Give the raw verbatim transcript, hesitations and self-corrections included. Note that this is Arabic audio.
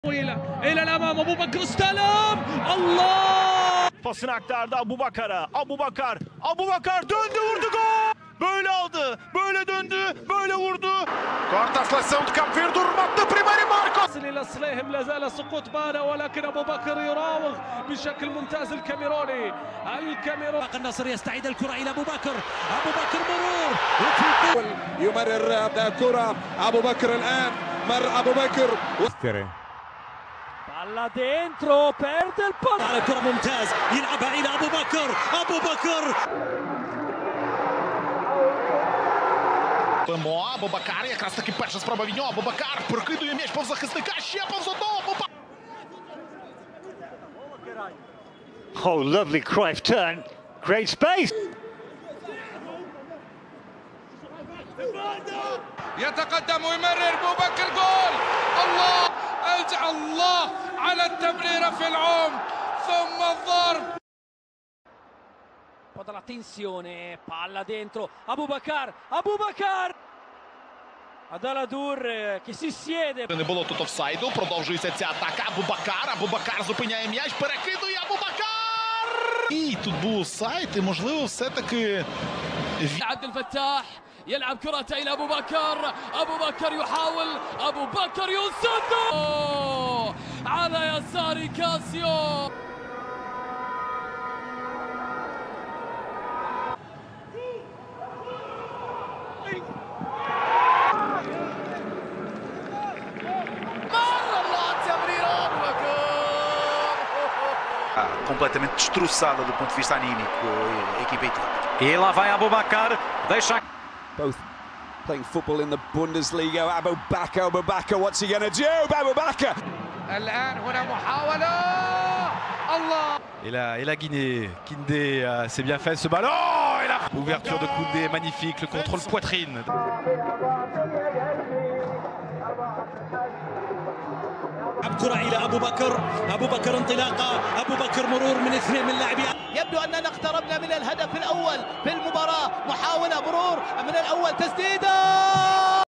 إلى إلى الأمام أبو بكر استلم الله. Pasını aktardı Abu Bakar'a. Abu Bakar, Abu Bakar döndü vurdu gol. Böyle aldı, böyle döndü, böyle vurdu. Quarta seleção de Cabo Verde, remate da primeira Marcos. يصل إلى السليهم، لا زال سقوط بانا ولكن أبو بكر يراوغ بشكل ممتاز. الكاميروني الكاميروني النصر يستعيد الكرة إلى أبو بكر. أبو بكر مرور يمرر الكرة أبو بكر الآن، مر أبو بكر palla dentro perde il pallone على كرة ممتاز يلعبها إلى أبو بكر. أبو بكر Bambo, Abu Bakar, якраз таки перша спроба від нього. Абу Бакар прокидує м'яч повз захисника, ще повз одного. Oh, lovely Cruyff turn. Great space. يتقدم ويمرر أبو بكر جول. الله ألجأ الله على التمريرة في العمق ثم الضرب. Guarda la tensione, palla dentro, Abu Bakar, Abu Bakar! Adaladour che si siede. Не було тут офсайду, продовжується ця атака. Абу Бакар, Абу Бакар зупиняє м'яч, перекидує Абу Бакар! І тут був офсайд, і можливо все-таки... عبد الفتاح يلعب كرة إلى أبو بكر. أبو بكر يحاول، أبو بكر يسدد على يسار كاسيو. completamente destroçada do ponto de vista anímico a equipa etíope. E lá vai Abu Bakar, deixa... both playing football in the Bundesliga. Abu Bakar, Abu Bakar, what's he going to do? Abu Bakar! الآن هنا محاولة. الله. Et la, et la Guinée, Kindé, euh, c'est bien fait ce ballon. Et la ouverture de Koundé, magnifique, le contrôle poitrine. كرة إلى أبو بكر. أبو بكر انطلاقة، أبو بكر مرور من اثنين من لاعبين. يبدو أننا اقتربنا من الهدف الأول في المباراة. محاولة مرور من الأول، تسديدة.